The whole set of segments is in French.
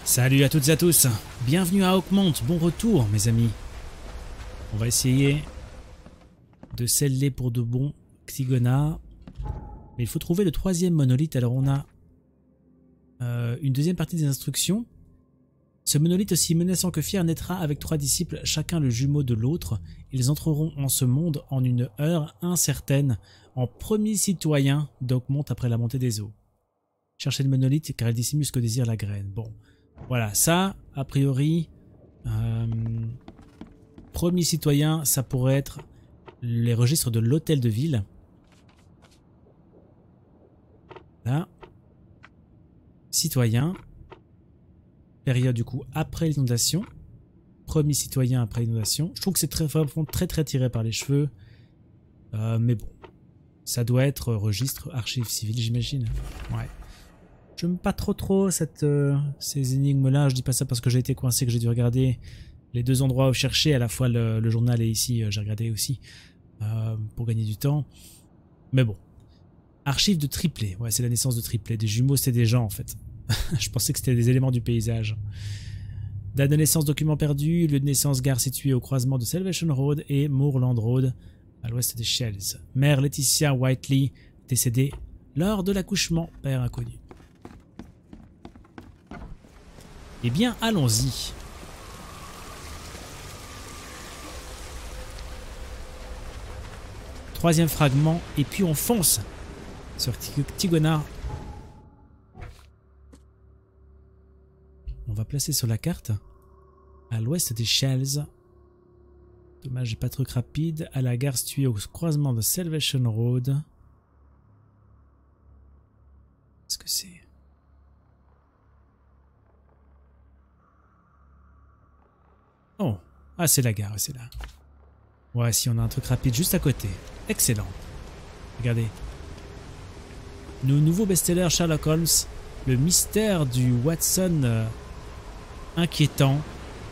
Salut à toutes et à tous, bienvenue à Hawkmont, bon retour mes amis. On va essayer de sceller pour de bon Xigona. Mais il faut trouver le troisième monolithe, alors on a une deuxième partie des instructions. Ce monolithe aussi menaçant que fier naîtra avec 3 disciples, chacun le jumeau de l'autre. Ils entreront en ce monde en une heure incertaine, en premier citoyen d'Hawkmont après la montée des eaux. Cherchez le monolithe car il dissimule ce que désire la graine. Bon, voilà, ça, a priori, premier citoyen, ça pourrait être les registres de l'hôtel de ville. Là, citoyen, période du coup après l'inondation, premier citoyen après l'inondation. Je trouve que c'est très tiré par les cheveux, mais bon, ça doit être registre archives civiles, j'imagine. Ouais. J'aime pas trop ces énigmes-là. Je dis pas ça parce que j'ai été coincé, que j'ai dû regarder les deux endroits où chercher, à la fois le journal et ici, j'ai regardé aussi, pour gagner du temps. Mais bon. Archives de triplés. Ouais, c'est la naissance de triplés. Des jumeaux, c'est des gens en fait. Je pensais que c'était des éléments du paysage. Date de naissance, document perdu. Lieu de naissance, gare située au croisement de Salvation Road et Moorland Road, à l'ouest des Shells. Mère Laetitia Whiteley, décédée lors de l'accouchement. Père inconnu. Eh bien, allons-y. Troisième fragment, et puis on fonce sur Xigona. On va placer sur la carte, à l'ouest des Shells. Dommage, j'ai pas de truc rapide. À la gare située au croisement de Salvation Road. Qu'est-ce que c'est ? Oh, ah c'est la gare, c'est là. Ouais, si on a un truc rapide juste à côté. Excellent. Regardez. Nos nouveaux best-sellers Sherlock Holmes, le mystère du Watson inquiétant.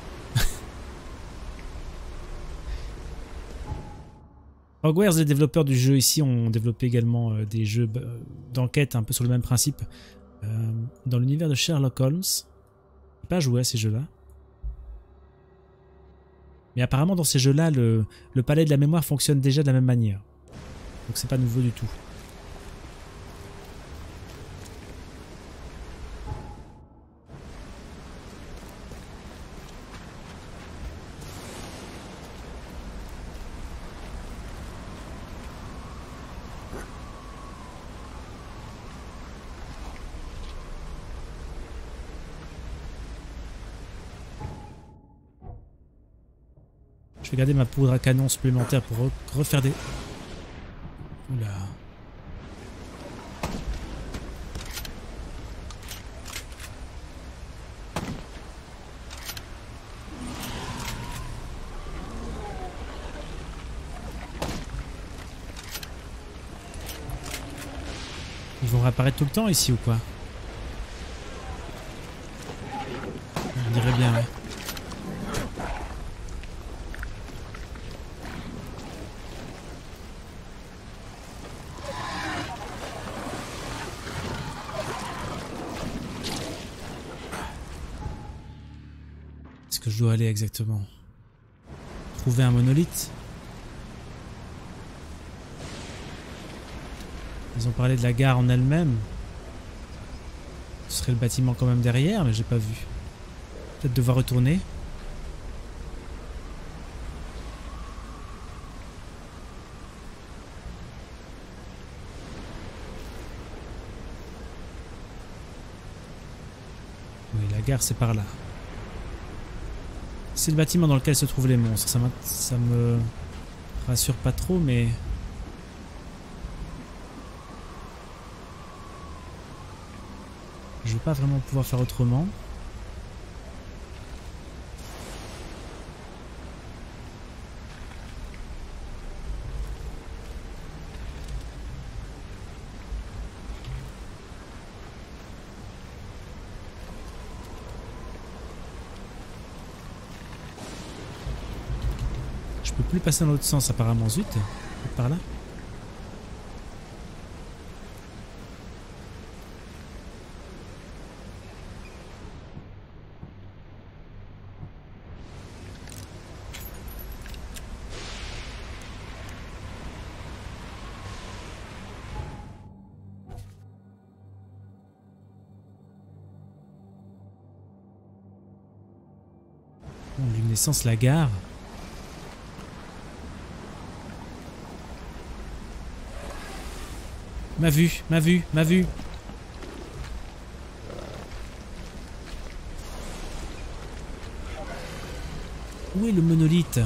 Hogwarts, les développeurs du jeu ici ont développé également des jeux d'enquête un peu sur le même principe dans l'univers de Sherlock Holmes. J'ai pas joué à ces jeux-là. Mais apparemment dans ces jeux-là, le palais de la mémoire fonctionne déjà de la même manière. Donc c'est pas nouveau du tout. Je vais garder ma poudre à canon supplémentaire pour refaire des... Oula. Ils vont réapparaître tout le temps ici ou quoi? On dirait bien, ouais. Je dois aller exactement trouver un monolithe. Ils ont parlé de la gare en elle-même. Ce serait le bâtiment quand même derrière, mais j'ai pas vu. Peut-être devoir retourner. Oui, la gare c'est par là. C'est le bâtiment dans lequel se trouvent les monstres. Ça me rassure pas trop, mais... je vais pas vraiment pouvoir faire autrement. Je peux plus passer dans l'autre sens apparemment, zut. Par là. Bon, luminescence, la gare. M'a vu, m'a vu, m'a vu. Où est le monolithe?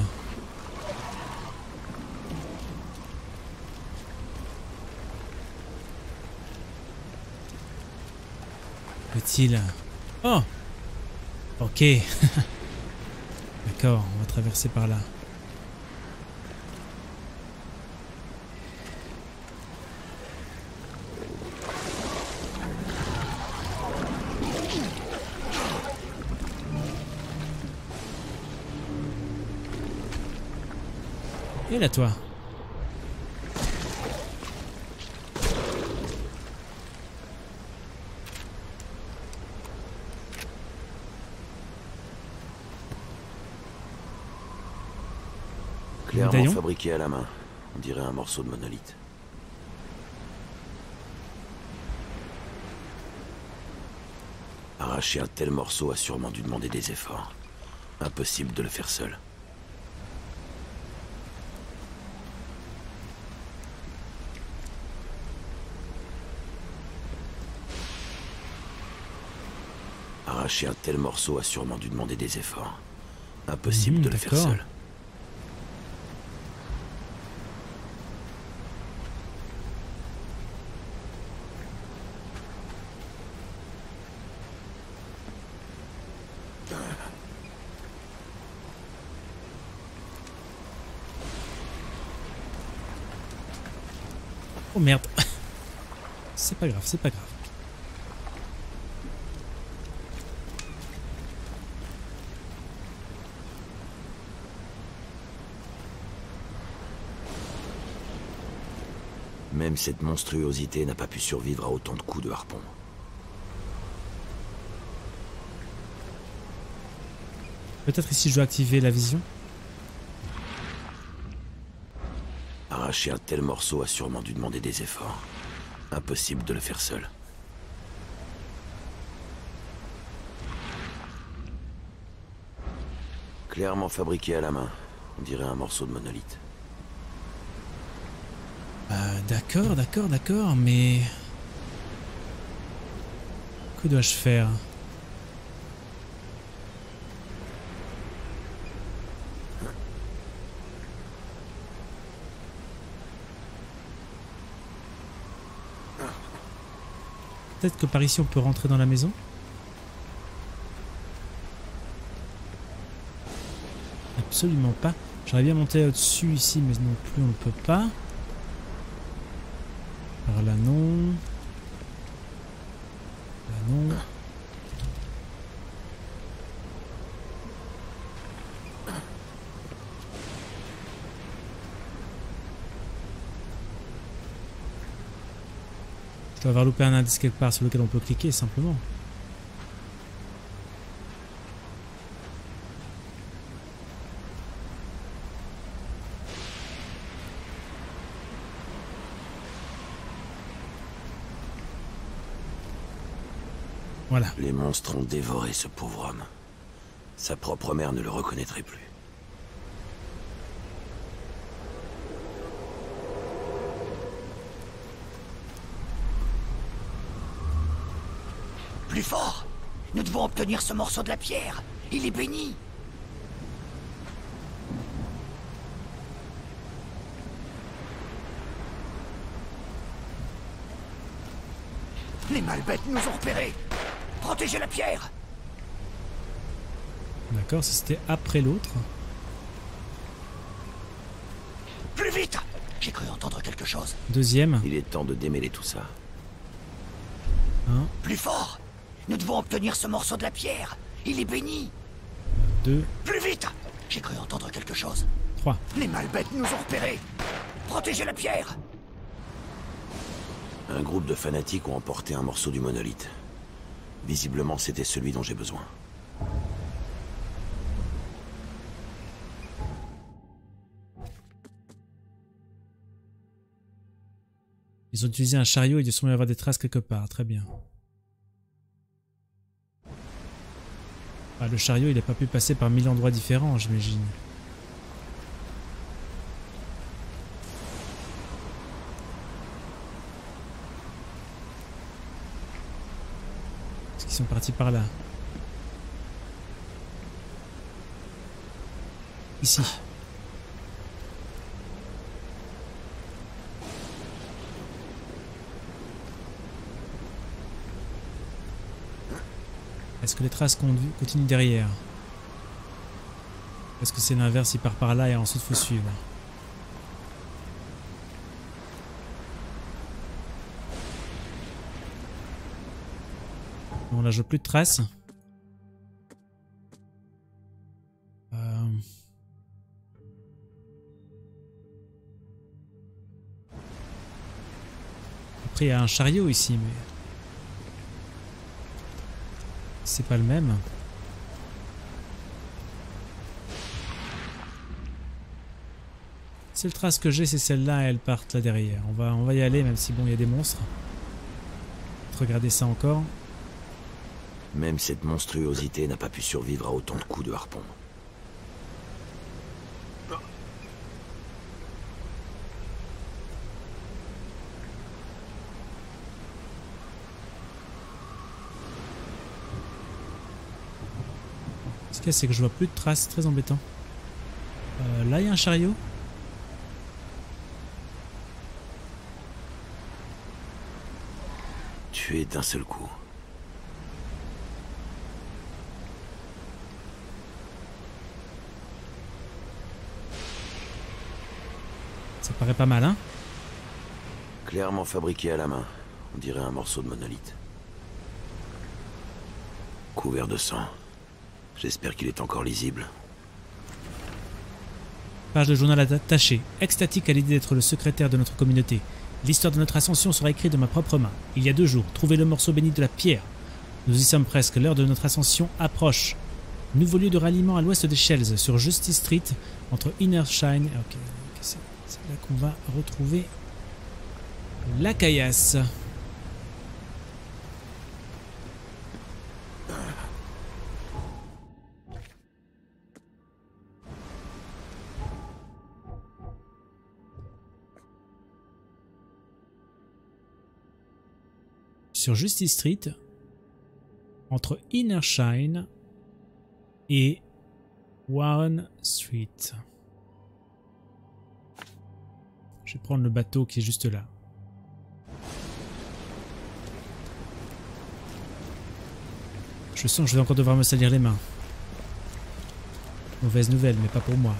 Où est-il? Oh! Ok. D'accord, on va traverser par là. Et là, toi? Clairement Médaillon. fabriqué à la main. On dirait un morceau de monolithe. Arracher un tel morceau a sûrement dû demander des efforts. Impossible de le faire seul. Arracher un tel morceau a sûrement dû demander des efforts. Impossible de le faire D'accord. seul. Oh merde. C'est pas grave, c'est pas grave. Même cette monstruosité n'a pas pu survivre à autant de coups de harpon. Peut-être ici je dois activer la vision. Arracher un tel morceau a sûrement dû demander des efforts. Impossible de le faire seul. Clairement fabriqué à la main. On dirait un morceau de monolithe. D'accord, d'accord, d'accord, mais... Que dois-je faire? Peut-être que par ici on peut rentrer dans la maison? Absolument pas. J'aurais bien monté au-dessus ici, mais non plus on ne peut pas. Par là non. Là non. Je dois avoir loupé un indice quelque part sur lequel on peut cliquer simplement. Voilà. Les monstres ont dévoré ce pauvre homme. Sa propre mère ne le reconnaîtrait plus. Plus fort! Nous devons obtenir ce morceau de la pierre. Il est béni. Les malbêtes nous ont repérés. Protégez la pierre. D'accord, ça c'était après l'autre. Plus vite! J'ai cru entendre quelque chose. Deuxième. Il est temps de démêler tout ça. Un, Plus fort! Nous devons obtenir ce morceau de la pierre. Il est béni. deux, Plus vite! J'ai cru entendre quelque chose. trois. Les malbêtes nous ont repérés. Protégez la pierre. Un groupe de fanatiques ont emporté un morceau du monolithe. Visiblement, c'était celui dont j'ai besoin. Ils ont utilisé un chariot, il doit sûrement y avoir des traces quelque part. Très bien. Ah, le chariot, il n'a pas pu passer par 1000 endroits différents, j'imagine. Est-ce qu'ils sont partis par là? Ici. Est-ce que les traces continuent derrière? Est-ce que c'est l'inverse, il part par là et ensuite il faut suivre? Bon, là je vois plus de traces. Après il y a un chariot ici, mais c'est pas le même. Seule trace que j'ai, c'est celle-là, et elles partent là derrière. On va y aller, même si bon, il y a des monstres. Regardez ça encore. Même cette monstruosité n'a pas pu survivre à autant de coups de harpon. Ce qu'il y a, c'est que je vois plus de traces, très embêtant. Là, il y a un chariot. Tué d'un seul coup. Ça paraît pas mal, hein? Clairement fabriqué à la main. On dirait un morceau de monolithe. Couvert de sang. J'espère qu'il est encore lisible. Page de journal attaché. Extatique à l'idée d'être le secrétaire de notre communauté. L'histoire de notre ascension sera écrite de ma propre main. Il y a 2 jours, trouvez le morceau béni de la pierre. Nous y sommes presque, l'heure de notre ascension approche. Nouveau lieu de ralliement à l'ouest des Shells, sur Justice Street, entre Innershine... Ok, c'est là qu'on va retrouver la caillasse. Sur Justice Street, entre Innershine et Warren Street. Je vais prendre le bateau qui est juste là. Je sens que je vais encore devoir me salir les mains. Mauvaise nouvelle, mais pas pour moi.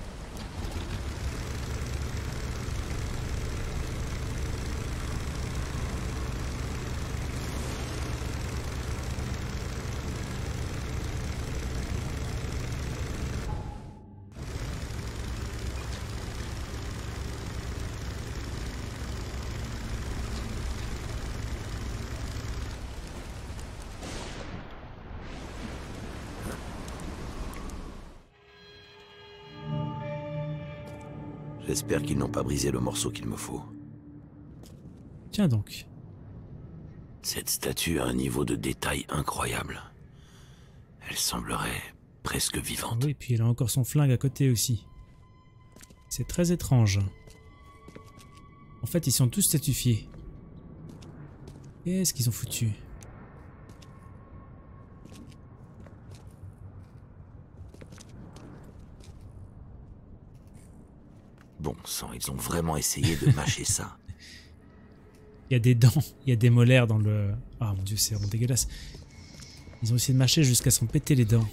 J'espère qu'ils n'ont pas brisé le morceau qu'il me faut. Tiens donc. Cette statue a un niveau de détail incroyable. Elle semblerait presque vivante. Oui, puis elle a encore son flingue à côté aussi. C'est très étrange. En fait, ils sont tous statufiés. Qu'est-ce qu'ils ont foutu? Bon sang, ils ont vraiment essayé de mâcher ça. Il y a des dents, il y a des molaires dans le... Ah mon dieu, c'est vraiment dégueulasse. Ils ont essayé de mâcher jusqu'à s'en péter les dents.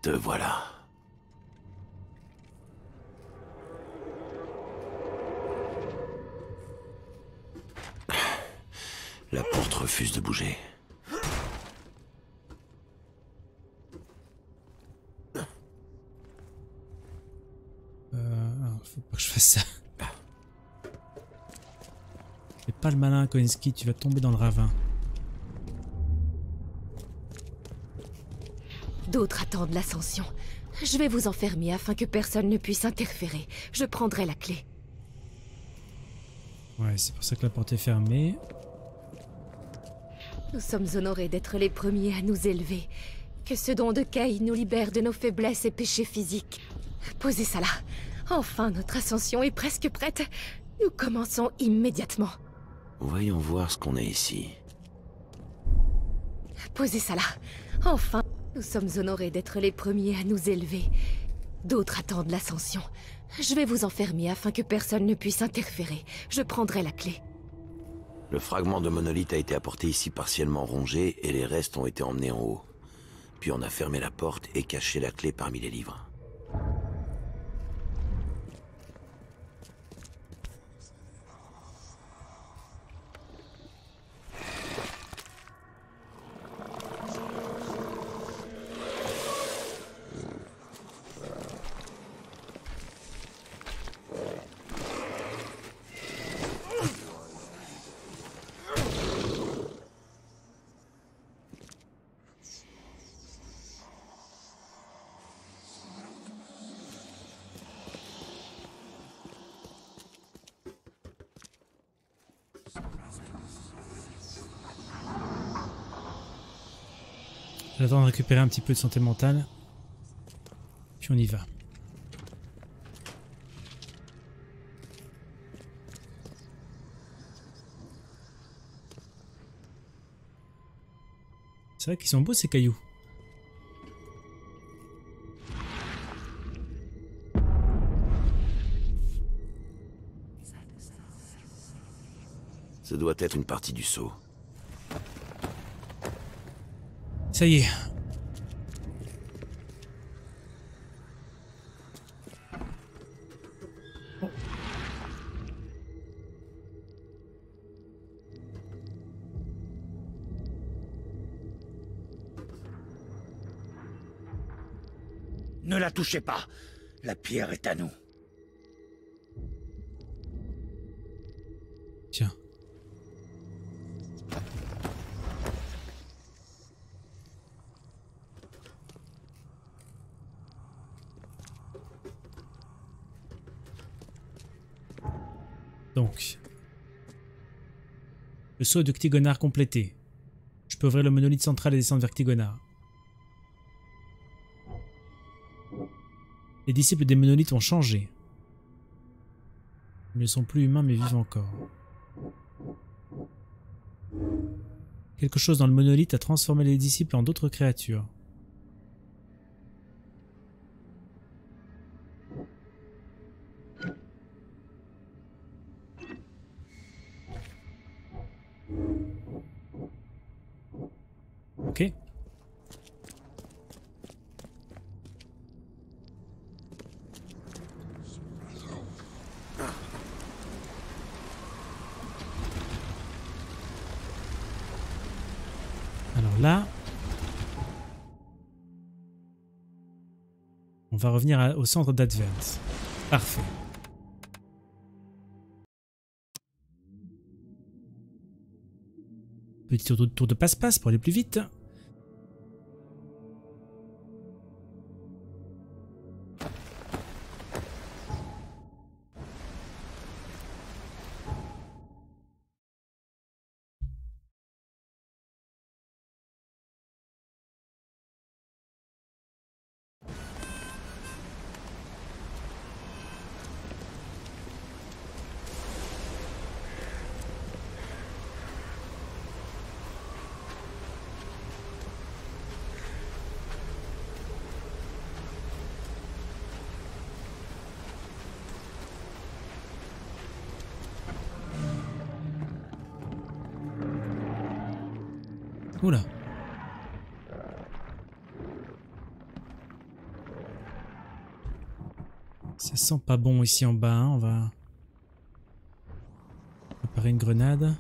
Te voilà. La porte refuse de bouger. Faut pas que je fasse ça. Fais pas le malin, Koinski, tu vas tomber dans le ravin. D'autres attendent l'ascension. Je vais vous enfermer afin que personne ne puisse interférer. Je prendrai la clé. Ouais, c'est pour ça que la porte est fermée. Nous sommes honorés d'être les premiers à nous élever. Que ce don de Kay nous libère de nos faiblesses et péchés physiques. Posez ça là. Enfin, notre ascension est presque prête. Nous commençons immédiatement. Voyons voir ce qu'on a ici. Posez ça là. Enfin, nous sommes honorés d'être les premiers à nous élever. D'autres attendent l'ascension. Je vais vous enfermer afin que personne ne puisse interférer. Je prendrai la clé. Le fragment de monolithe a été apporté ici partiellement rongé et les restes ont été emmenés en haut. Puis on a fermé la porte et caché la clé parmi les livres. J'attends de récupérer un petit peu de santé mentale. Puis on y va. C'est vrai qu'ils sont beaux ces cailloux. Ça doit être une partie du seau. Ça y est. Oh. Ne la touchez pas. La pierre est à nous. Tiens. Donc, le saut de Ctigonar complété. Je peux ouvrir le monolithe central et descendre vers Ctigonar. Les disciples des monolithes ont changé. Ils ne sont plus humains mais vivent encore. Quelque chose dans le monolithe a transformé les disciples en d'autres créatures. Ok. Alors là, on va revenir au centre d'Advance. Parfait. Petit tour de passe-passe pour aller plus vite. Oula. Ça sent pas bon ici en bas, hein. On va préparer une grenade.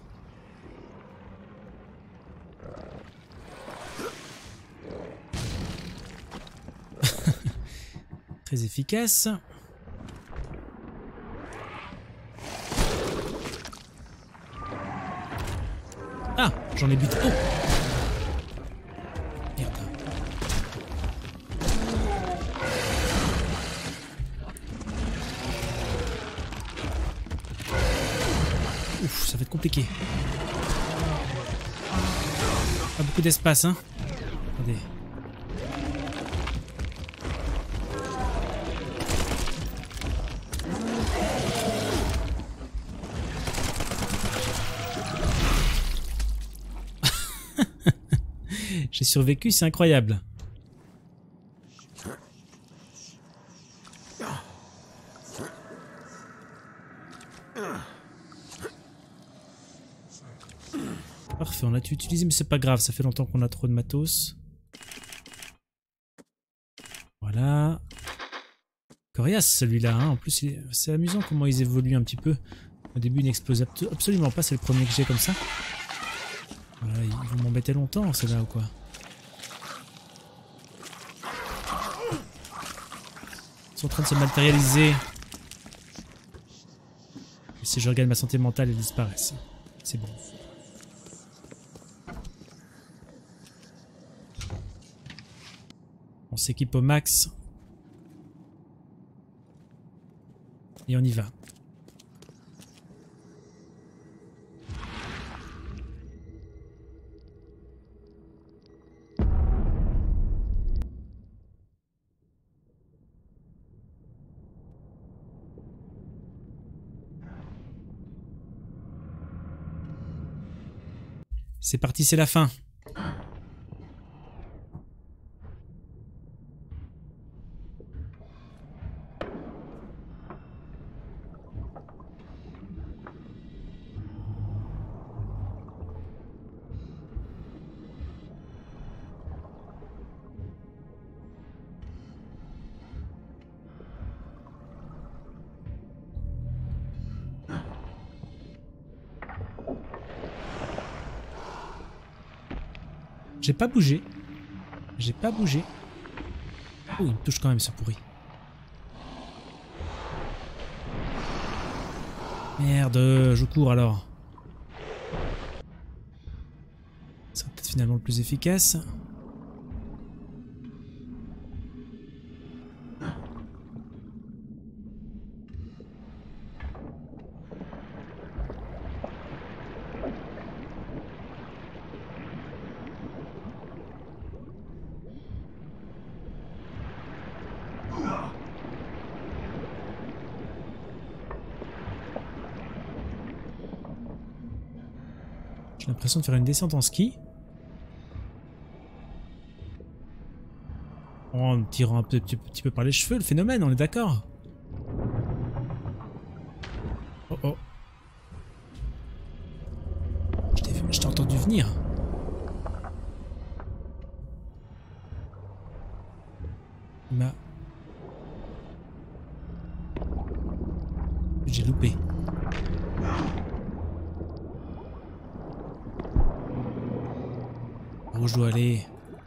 Très efficace. Ah, j'en ai buté. Oh. Merde. Ouf, ça va être compliqué. Pas beaucoup d'espace, hein. Attendez. J'ai survécu, c'est incroyable. Parfait, on a tout utilisé, mais c'est pas grave, ça fait longtemps qu'on a trop de matos. Voilà. Coriace celui-là, hein. En plus c'est amusant comment ils évoluent un petit peu. Au début il n'explose absolument pas, c'est le premier que j'ai comme ça. Voilà, ils vont m'embêter longtemps, ceux-là ou quoi? Ils sont en train de se matérialiser. Et si je regarde ma santé mentale, elles disparaissent. C'est bon. On s'équipe au max. Et on y va. C'est parti, c'est la fin. J'ai pas bougé. J'ai pas bougé. Oh, il me touche quand même ce pourri. Merde, je cours alors. Ça sera peut-être finalement le plus efficace. J'ai l'impression de faire une descente en ski. Oh, en me tirant un petit peu par les cheveux, le phénomène, on est d'accord. Oh oh. Je t'ai entendu venir. J'ai loupé. Où je dois aller?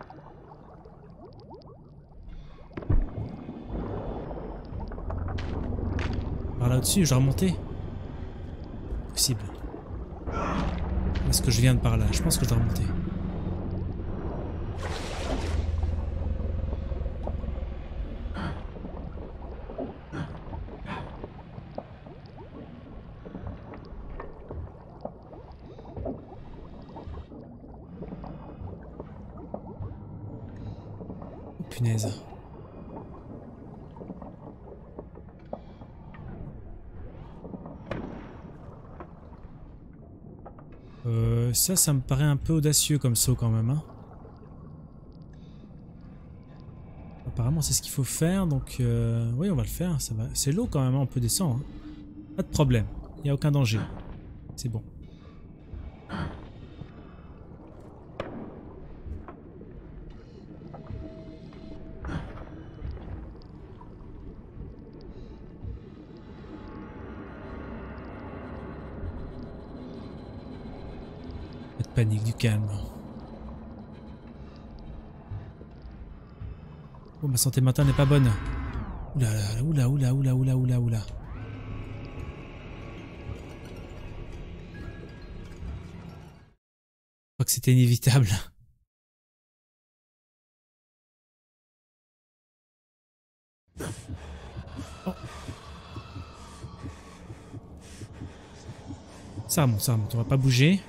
Par là au-dessus, je dois remonter. Possible. Est-ce que je viens de par là? Je pense que je dois remonter. Punaise. Ça me paraît un peu audacieux comme saut quand même. Hein. Apparemment c'est ce qu'il faut faire, donc oui on va le faire, ça va. C'est l'eau quand même, hein, on peut descendre. Hein. Pas de problème, il n'y a aucun danger. C'est bon. panique, du calme. Oh, ma santé mentale n'est pas bonne. Oula, oula, oula, oula, oula, oula, oula. Je crois que c'était inévitable. Oh. Ça remonte, on va pas bouger.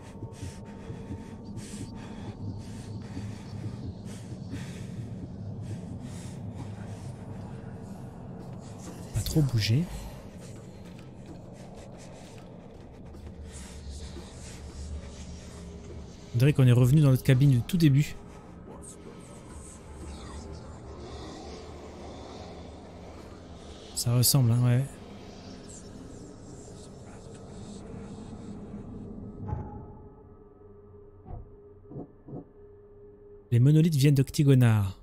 Pas trop bouger. On dirait qu'on est revenu dans notre cabine du tout début. Ça ressemble, hein, ouais. Les monolithes viennent d'Octigonar.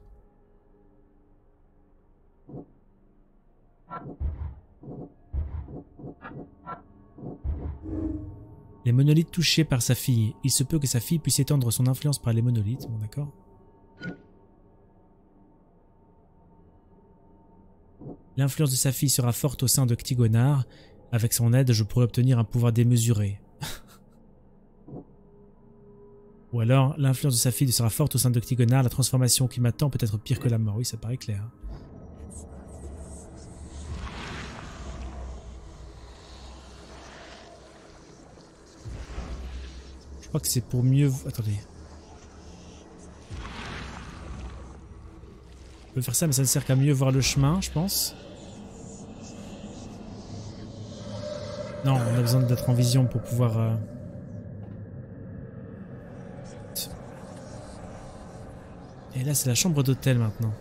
Les monolithes touchés par sa fille. Il se peut que sa fille puisse étendre son influence par les monolithes. Bon, d'accord. L'influence de sa fille sera forte au sein d'Octigonar. Avec son aide, je pourrais obtenir un pouvoir démesuré. Ou alors, l'influence de sa fille sera forte au sein d'Octigonar. La transformation qui m'attend peut être pire que la mort. Oui, ça paraît clair. Je crois que c'est pour mieux... Attendez. Je peux faire ça, mais ça ne sert qu'à mieux voir le chemin, je pense. Non, on a besoin d'être en vision pour pouvoir... Et là, c'est la chambre d'hôtel maintenant.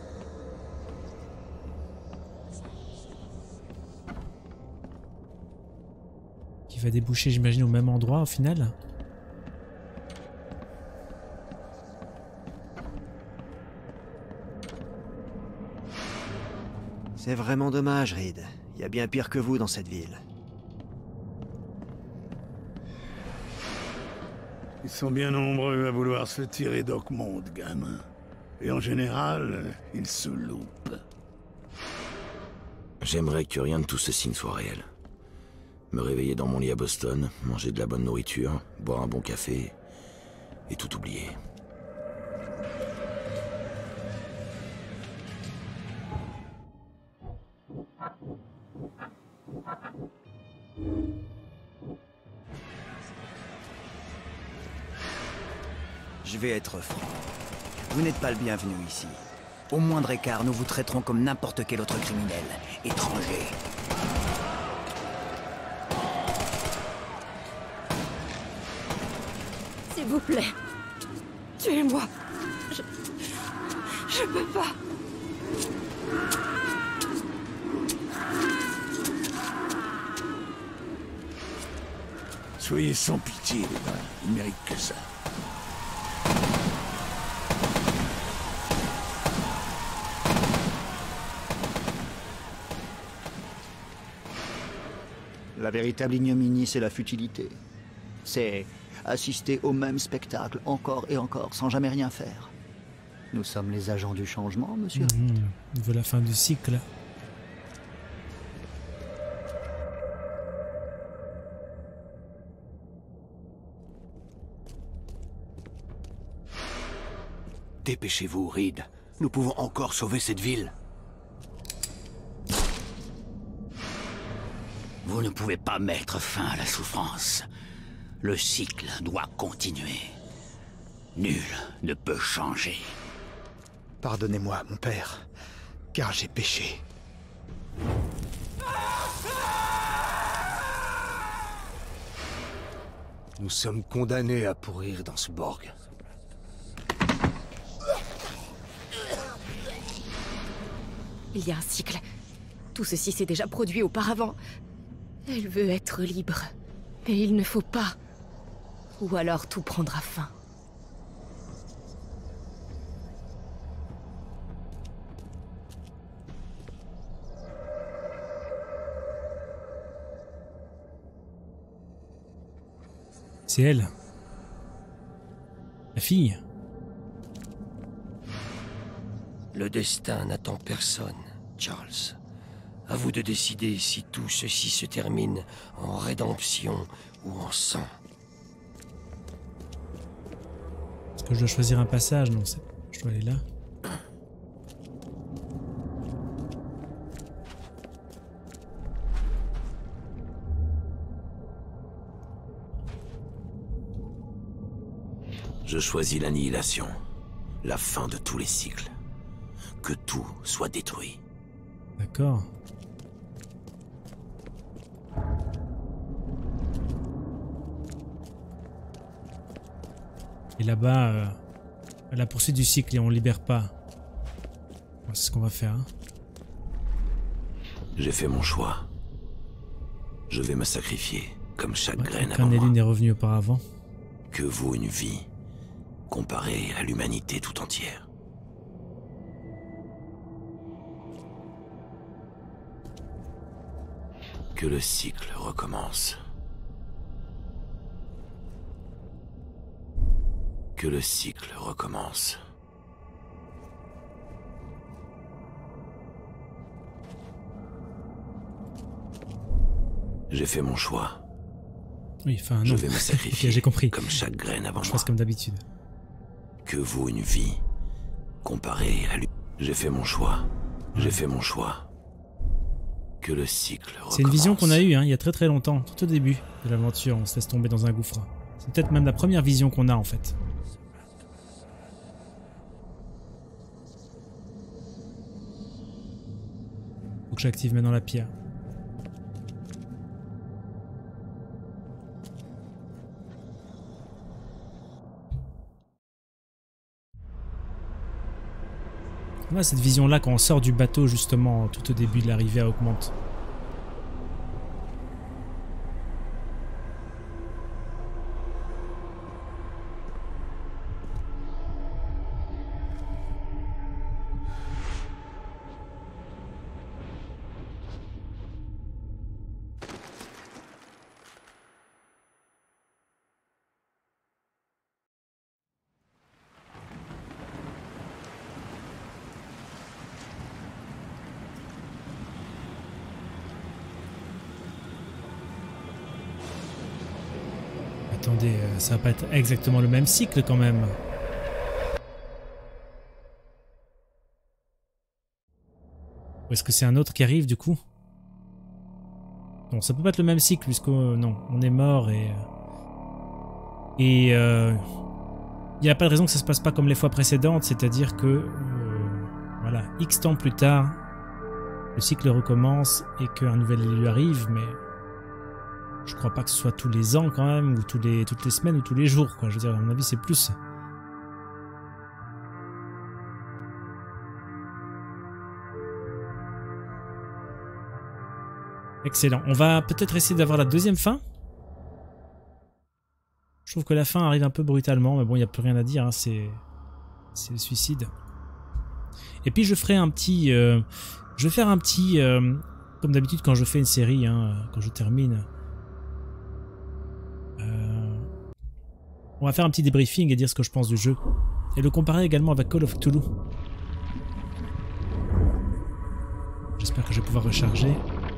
Qui va déboucher, j'imagine, au même endroit au final. C'est vraiment dommage, Reed. Il y a bien pire que vous dans cette ville. Ils sont bien nombreux à vouloir se tirer d'Oakmont, gamin. Et en général, ils se loupent. J'aimerais que rien de tout ceci ne soit réel. Me réveiller dans mon lit à Boston, manger de la bonne nourriture, boire un bon café et tout oublier. Je vais être franc. Vous n'êtes pas le bienvenu ici. Au moindre écart, nous vous traiterons comme n'importe quel autre criminel, étranger. S'il vous plaît, tuez-moi. Je peux pas. Soyez sans pitié, les gars. Ils méritent que ça. La véritable ignominie, c'est la futilité. C'est assister au même spectacle encore et encore, sans jamais rien faire. Nous sommes les agents du changement, monsieur. On veut la fin du cycle. Dépêchez-vous, Reed. Nous pouvons encore sauver cette ville. Vous ne pouvez pas mettre fin à la souffrance. Le cycle doit continuer. Nul ne peut changer. Pardonnez-moi, mon père, car j'ai péché. Nous sommes condamnés à pourrir dans ce Borg. Il y a un cycle. Tout ceci s'est déjà produit auparavant. Elle veut être libre. Mais il ne faut pas. Ou alors tout prendra fin. C'est elle. fille. Le destin n'attend personne, Charles. À vous de décider si tout ceci se termine en rédemption ou en sang. Est-ce que je dois choisir un passage? Non, je dois aller là. Je choisis l'annihilation, la fin de tous les cycles. Que tout soit détruit. D'accord. Et là-bas, à la poursuite du cycle et on libère pas. Bon, c'est ce qu'on va faire. Hein. J'ai fait mon choix. Je vais me sacrifier, comme chaque graine avant Aucun moi. élu n'est revenu auparavant. Que vaut une vie comparée à l'humanité tout entière? Que le cycle recommence. Que le cycle recommence. J'ai fait mon choix. Oui, enfin non. Je vais me sacrifier, Ok, j'ai compris. comme chaque graine avant Je moi. fasse comme d'habitude. Que vaut une vie comparée à lui? J'ai fait mon choix. J'ai fait mon choix. Que le cycle recommence. C'est une vision qu'on a eue hein, il y a très très longtemps, tout au début de l'aventure, on se laisse tomber dans un gouffre. C'est peut-être même la première vision qu'on a en fait. Faut que j'active maintenant la pierre. On a cette vision là quand on sort du bateau justement tout au début de l'arrivée à Augmente. Attendez, ça va pas être exactement le même cycle quand même. Ou est-ce que c'est un autre qui arrive du coup? Non, ça peut pas être le même cycle puisque non, on est mort et il n'y a pas de raison que ça se passe pas comme les fois précédentes, c'est-à-dire que voilà, X temps plus tard, le cycle recommence et qu'un nouvel élu arrive, mais je crois pas que ce soit tous les ans quand même, ou toutes les semaines, ou tous les jours, quoi. Je veux dire, à mon avis, c'est plus. Excellent. On va peut-être essayer d'avoir la deuxième fin. Je trouve que la fin arrive un peu brutalement, mais bon, il n'y a plus rien à dire, hein, c'est le suicide. Et puis je ferai un petit... je vais faire un petit... comme d'habitude quand je fais une série, hein, quand je termine... on va faire un petit débriefing et dire ce que je pense du jeu. Et le comparer également avec Call of Cthulhu. J'espère que je vais pouvoir recharger.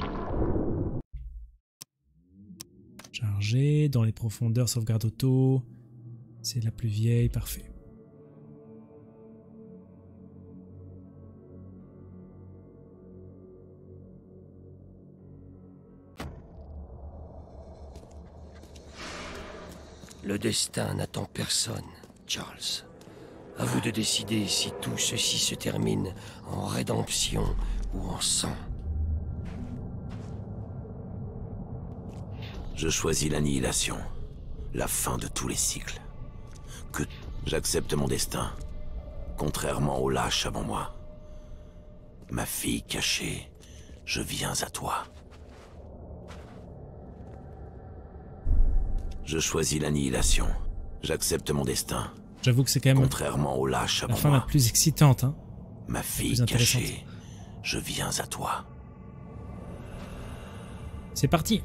Charger, dans les profondeurs, sauvegarde auto. C'est la plus vieille, parfait. Le destin n'attend personne, Charles. À vous de décider si tout ceci se termine en rédemption ou en sang. Je choisis l'annihilation, la fin de tous les cycles. Que j'accepte mon destin, contrairement aux lâches avant moi. Ma fille cachée, je viens à toi. Je choisis l'annihilation. J'accepte mon destin. J'avoue que c'est quand même contrairement aux lâches avant la fin la moi. plus excitante. Hein. Ma fille cachée, je viens à toi. C'est parti.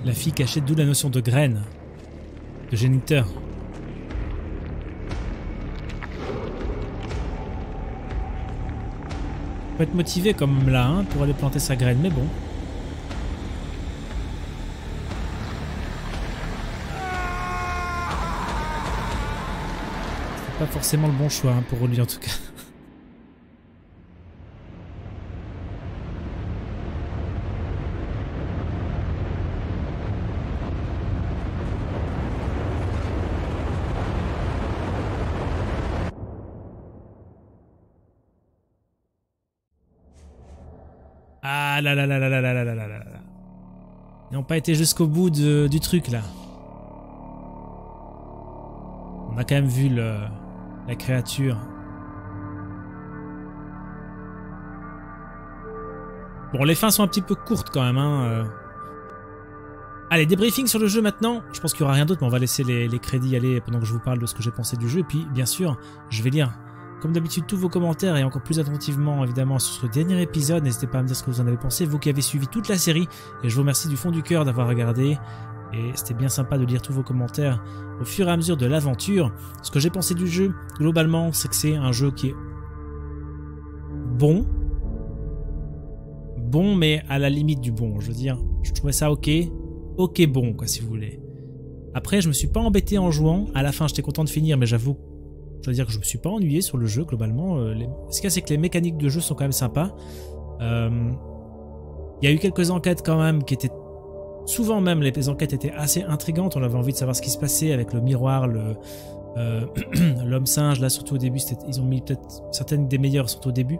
La fille cachée, d'où la notion de graine, de géniteur. Faut être motivé comme là hein, pour aller planter sa graine, mais bon. C'est pas forcément le bon choix hein, pour lui en tout cas. Ah là là là là là là là là là là. Ils n'ont pas été jusqu'au bout du truc là. On a quand même vu la créature. Bon, les fins sont un petit peu courtes quand même. Hein. Allez, débriefing sur le jeu maintenant. Je pense qu'il n'y aura rien d'autre, mais on va laisser les crédits aller pendant que je vous parle de ce que j'ai pensé du jeu. Et puis, bien sûr, je vais lire, comme d'habitude, tous vos commentaires et encore plus attentivement, évidemment, sur ce dernier épisode. N'hésitez pas à me dire ce que vous en avez pensé, vous qui avez suivi toute la série. Et je vous remercie du fond du cœur d'avoir regardé. Et c'était bien sympa de lire tous vos commentaires au fur et à mesure de l'aventure. Ce que j'ai pensé du jeu, globalement, c'est que c'est un jeu qui est bon. Bon, mais à la limite du bon. Je veux dire, je trouvais ça ok. Ok bon, quoi, si vous voulez. Après, je me suis pas embêté en jouant. À la fin, j'étais content de finir, mais j'avoue, je veux dire que je me suis pas ennuyé sur le jeu, globalement. Ce qu'il y a, c'est que les mécaniques de jeu sont quand même sympas. Il y a eu quelques enquêtes quand même qui étaient... Souvent même, les enquêtes étaient assez intrigantes. On avait envie de savoir ce qui se passait avec le miroir, l'homme singe. Là, surtout au début, ils ont mis peut-être certaines des meilleures, surtout au début.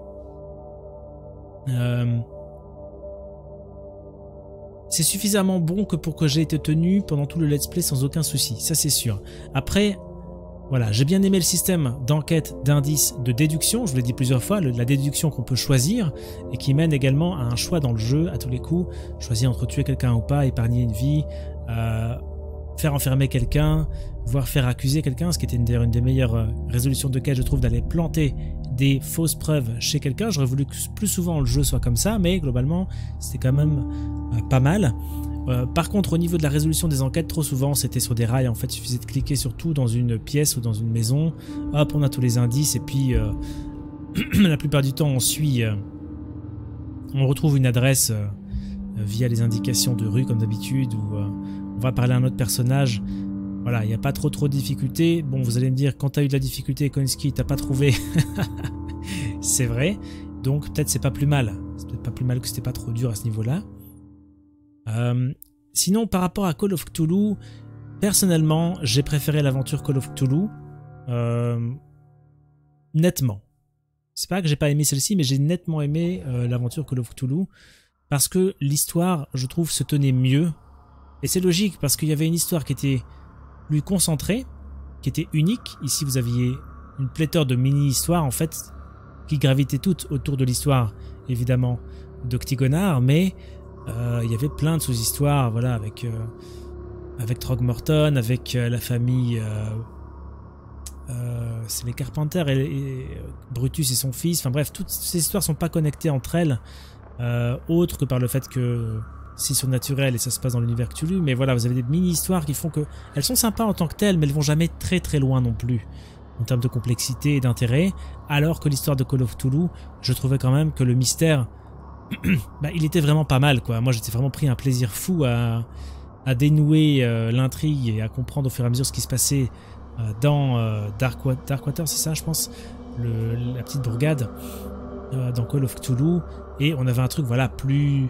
C'est suffisamment bon que pour que j'ai été tenu pendant tout le let's play sans aucun souci. Ça, c'est sûr. Après... Voilà, j'ai bien aimé le système d'enquête, d'indices, de déduction, je vous l'ai dit plusieurs fois, la déduction qu'on peut choisir et qui mène également à un choix dans le jeu à tous les coups, choisir entre tuer quelqu'un ou pas, épargner une vie, faire enfermer quelqu'un, voire faire accuser quelqu'un, ce qui était une des meilleures résolutions de quête, je trouve, d'aller planter des fausses preuves chez quelqu'un. J'aurais voulu que plus souvent le jeu soit comme ça, mais globalement, c'était quand même pas mal. Par contre, au niveau de la résolution des enquêtes, trop souvent c'était sur des rails. En fait, il suffisait de cliquer sur tout dans une pièce ou dans une maison. Hop, on a tous les indices et puis la plupart du temps, on retrouve une adresse via les indications de rue comme d'habitude ou on va parler à un autre personnage. Voilà, il n'y a pas trop de difficultés. Bon, vous allez me dire, quand tu as eu de la difficulté, Koinski, t'as pas trouvé. C'est vrai. Donc peut-être c'est pas plus mal. C'est peut-être pas plus mal que c'était pas trop dur à ce niveau-là. Sinon, par rapport à Call of Cthulhu, personnellement, j'ai préféré l'aventure Call of Cthulhu. Nettement. C'est pas que j'ai pas aimé celle-ci, mais j'ai nettement aimé l'aventure Call of Cthulhu parce que l'histoire, je trouve, se tenait mieux. Et c'est logique parce qu'il y avait une histoire qui était plus concentrée, qui était unique. Ici, vous aviez une pléthore de mini-histoires, en fait, qui gravitaient toutes autour de l'histoire, évidemment, d'Octigonar, mais il y avait plein de sous-histoires, voilà, avec Throgmorton, avec la famille, c'est les Carpenters et Brutus et son fils. Enfin bref, toutes ces histoires sont pas connectées entre elles, autre que par le fait que c'est surnaturel et ça se passe dans l'univers Cthulhu. Mais voilà, vous avez des mini-histoires qui font que elles sont sympas en tant que telles, mais elles vont jamais très très loin non plus en termes de complexité et d'intérêt. Alors que l'histoire de Call of Cthulhu, je trouvais quand même que le mystère bah, il était vraiment pas mal, quoi. Moi, j'étais vraiment pris un plaisir fou à dénouer l'intrigue et à comprendre au fur et à mesure ce qui se passait dans Darkwater, c'est ça, je pense, la petite bourgade dans Call of Cthulhu. Et on avait un truc, voilà, plus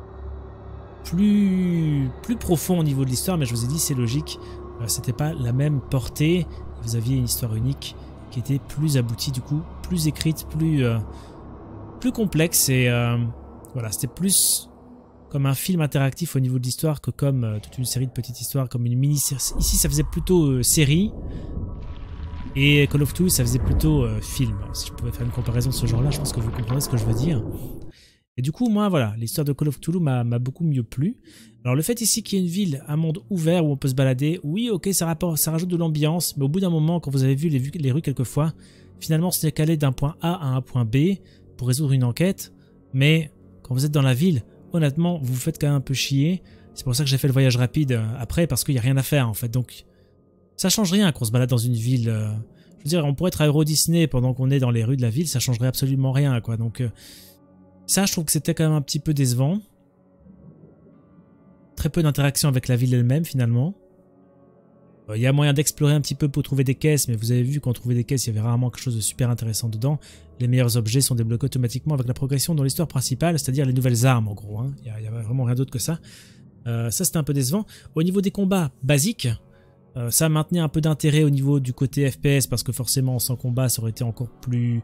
profond au niveau de l'histoire, mais je vous ai dit, c'est logique. C'était pas la même portée. Vous aviez une histoire unique qui était plus aboutie, du coup, plus écrite, plus complexe et voilà, c'était plus comme un film interactif au niveau de l'histoire que comme toute une série de petites histoires, comme une mini-série. Ici, ça faisait plutôt série et Call of Cthulhu, ça faisait plutôt film. Si je pouvais faire une comparaison de ce genre-là, je pense que vous comprenez ce que je veux dire. Et du coup, moi, voilà, l'histoire de Call of Cthulhu m'a beaucoup mieux plu. Alors, le fait ici qu'il y ait une ville, un monde ouvert où on peut se balader, oui, ok, ça rajoute de l'ambiance, mais au bout d'un moment, quand vous avez vu les rues quelquefois, finalement, ce n'est qu'aller d'un point A à un point B pour résoudre une enquête. Mais quand vous êtes dans la ville, honnêtement, vous vous faites quand même un peu chier. C'est pour ça que j'ai fait le voyage rapide après, parce qu'il n'y a rien à faire en fait. Donc ça change rien qu'on se balade dans une ville. Je veux dire, on pourrait être à Euro Disney pendant qu'on est dans les rues de la ville, ça changerait absolument rien, quoi. Donc ça, je trouve que c'était quand même un petit peu décevant. Très peu d'interaction avec la ville elle-même, finalement. Il y a moyen d'explorer un petit peu pour trouver des caisses, mais vous avez vu qu'on trouvait des caisses, il y avait rarement quelque chose de super intéressant dedans. Les meilleurs objets sont débloqués automatiquement avec la progression dans l'histoire principale, c'est-à-dire les nouvelles armes, en gros. Hein. Il n'y a vraiment rien d'autre que ça. Ça, c'était un peu décevant. Au niveau des combats basiques, ça maintenait un peu d'intérêt au niveau du côté FPS, parce que forcément, sans combat, ça aurait été encore plus...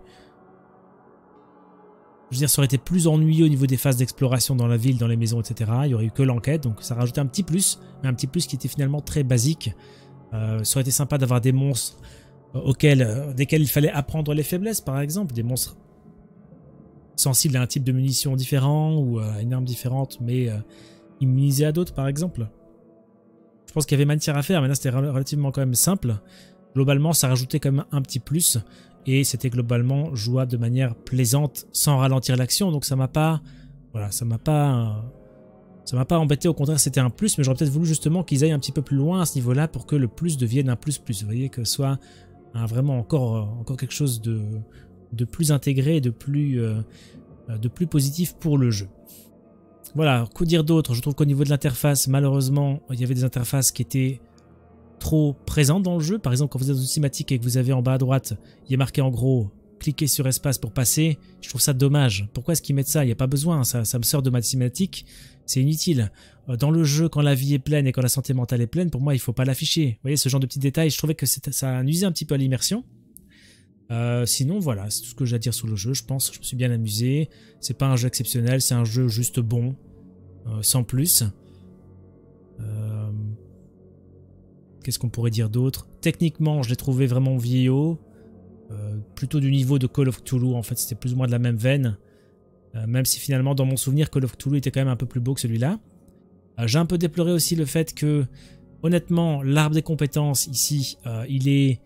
Je veux dire, ça aurait été plus ennuyeux au niveau des phases d'exploration dans la ville, dans les maisons, etc. Il n'y aurait eu que l'enquête, donc ça rajoutait un petit plus, mais un petit plus qui était finalement très basique. Ça aurait été sympa d'avoir des monstres desquels il fallait apprendre les faiblesses, par exemple, des monstres sensibles à un type de munitions différent ou à une arme différente, mais immunisés à d'autres, par exemple. Je pense qu'il y avait matière à faire, mais là c'était relativement quand même simple. Globalement, ça rajoutait quand même un petit plus, et c'était globalement jouable de manière plaisante, sans ralentir l'action, donc ça m'a pas... Voilà, ça m'a pas embêté, au contraire c'était un plus, mais j'aurais peut-être voulu justement qu'ils aillent un petit peu plus loin à ce niveau-là pour que le plus devienne un plus plus. Vous voyez, que ce soit vraiment encore quelque chose de plus intégré, de plus positif pour le jeu. Voilà, que dire d'autre? Je trouve qu'au niveau de l'interface, malheureusement, il y avait des interfaces qui étaient trop présentes dans le jeu. Par exemple, quand vous êtes dans une cinématique et que vous avez en bas à droite, il est marqué en gros cliquez sur espace pour passer, je trouve ça dommage. Pourquoi est-ce qu'ils mettent ça? Il n'y a pas besoin, ça me sort de ma cinématique, c'est inutile. Dans le jeu, quand la vie est pleine et quand la santé mentale est pleine, pour moi, il ne faut pas l'afficher. Vous voyez, ce genre de petits détails, je trouvais que ça nuisait un petit peu à l'immersion. Sinon, voilà, c'est tout ce que j'ai à dire sur le jeu. Je pense que je me suis bien amusé. C'est pas un jeu exceptionnel, c'est un jeu juste bon, sans plus. Qu'est-ce qu'on pourrait dire d'autre? Techniquement, je l'ai trouvé vraiment vieillot. Plutôt du niveau de Call of Cthulhu, en fait, c'était plus ou moins de la même veine. Même si finalement, dans mon souvenir, Call of Cthulhu était quand même un peu plus beau que celui-là. J'ai un peu déploré aussi le fait que, honnêtement, l'arbre des compétences, ici, il est,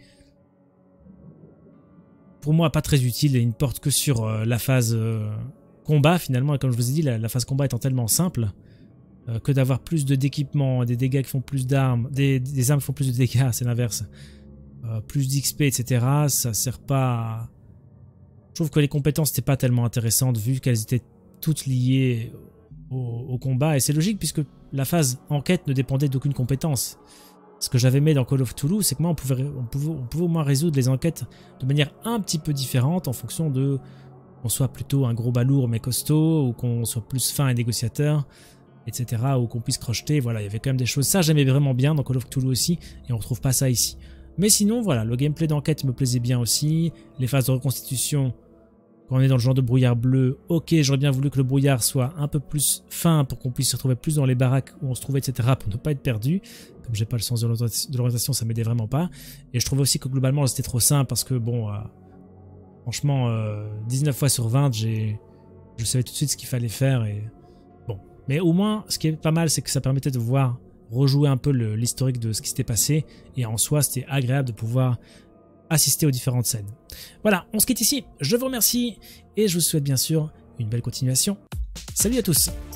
pour moi, pas très utile. Il ne porte que sur la phase combat, finalement. Et comme je vous ai dit, la phase combat étant tellement simple, que d'avoir plus d'équipements, des dégâts qui font plus d'armes, des armes qui font plus de dégâts, c'est l'inverse. Plus d'XP, etc. Ça sert pas à... Je trouve que les compétences n'étaient pas tellement intéressantes vu qu'elles étaient toutes liées au combat. Et c'est logique puisque la phase enquête ne dépendait d'aucune compétence. Ce que j'avais mis dans Call of Cthulhu, c'est que moi on pouvait au moins résoudre les enquêtes de manière un petit peu différente en fonction de qu'on soit plutôt un gros balourd mais costaud, ou qu'on soit plus fin et négociateur, etc. Ou qu'on puisse crocheter. Voilà, il y avait quand même des choses. Ça j'aimais vraiment bien dans Call of Cthulhu aussi, et on retrouve pas ça ici. Mais sinon, voilà, le gameplay d'enquête me plaisait bien aussi. Les phases de reconstitution, quand on est dans le genre de brouillard bleu, ok, j'aurais bien voulu que le brouillard soit un peu plus fin pour qu'on puisse se retrouver plus dans les baraques où on se trouvait, etc. pour ne pas être perdu. Comme j'ai pas le sens de l'orientation, ça m'aidait vraiment pas. Et je trouvais aussi que globalement, c'était trop simple parce que, bon, franchement, 19 fois sur 20, je savais tout de suite ce qu'il fallait faire. Et bon. Mais au moins, ce qui est pas mal, c'est que ça permettait de rejouer un peu l'historique de ce qui s'était passé, et en soi c'était agréable de pouvoir assister aux différentes scènes. Voilà, on se quitte ici, je vous remercie et je vous souhaite bien sûr une belle continuation. Salut à tous!